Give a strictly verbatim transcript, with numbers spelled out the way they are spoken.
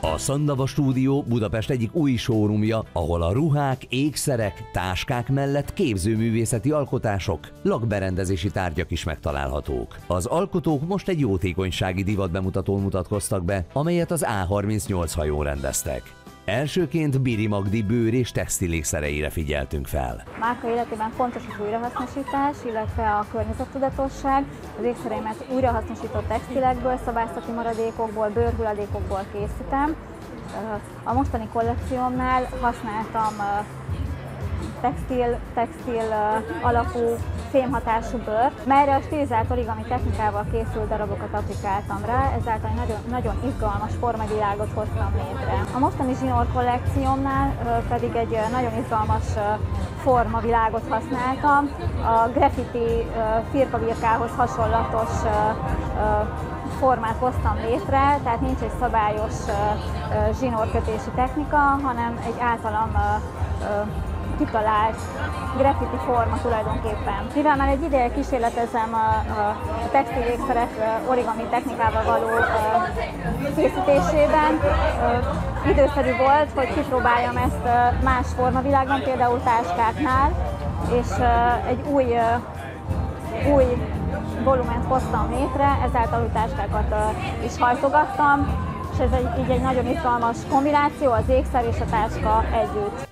A Szandava Stúdió Budapest egyik új showroomja, ahol a ruhák, ékszerek, táskák mellett képzőművészeti alkotások, lakberendezési tárgyak is megtalálhatók. Az alkotók most egy jótékonysági divatbemutatón mutatkoztak be, amelyet az á harmincnyolc hajón rendeztek. Elsőként Biri Magdi bőr- és textilékszereire figyeltünk fel. Márka életében fontos az újrahasznosítás, illetve a környezettudatosság. Az ékszereimet újrahasznosított textilekből, szabászati maradékokból, bőrhulladékokból készítem. A mostani kollekciómnál használtam textil, textil alapú fémhatású bőrt, melyre a stilizált origami technikával készült darabokat applikáltam rá, ezáltal egy nagyon, nagyon izgalmas formavilágot hoztam létre. A mostani zsinór kollekciómnál pedig egy nagyon izgalmas formavilágot használtam. A graffiti firkabirkához hasonlatos formát hoztam létre, tehát nincs egy szabályos zsinórkötési technika, hanem egy általam kitalált graffiti forma tulajdonképpen. Mivel már egy ideje kísérletezem a, a textilékszerek origami technikával való készítésében, időszerű volt, hogy kipróbáljam ezt más formavilágban, például táskáknál, és egy új, új volument hoztam létre, ezáltal új táskákat is hajtogattam, és ez egy, így egy nagyon izgalmas kombináció, az ékszer és a táska együtt.